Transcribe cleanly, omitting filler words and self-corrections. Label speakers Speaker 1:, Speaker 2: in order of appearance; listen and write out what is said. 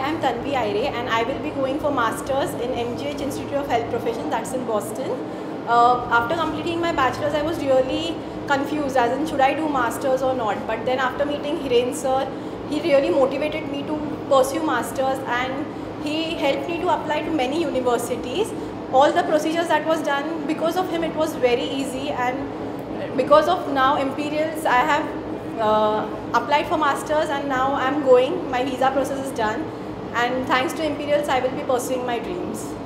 Speaker 1: am Tanvi Aire and I will be going for Masters in MGH Institute of Health Professions, that's in Boston. After completing my bachelor's, I was really confused as in should I do Masters or not. But then after meeting Hiren sir, he really motivated me to pursue Masters and he helped me to apply to many universities. All the procedures that was done, because of him it was very easy, and because of now Imperials, I have applied for Masters and now I am going, my visa process is done, and thanks to Imperials I will be pursuing my dreams.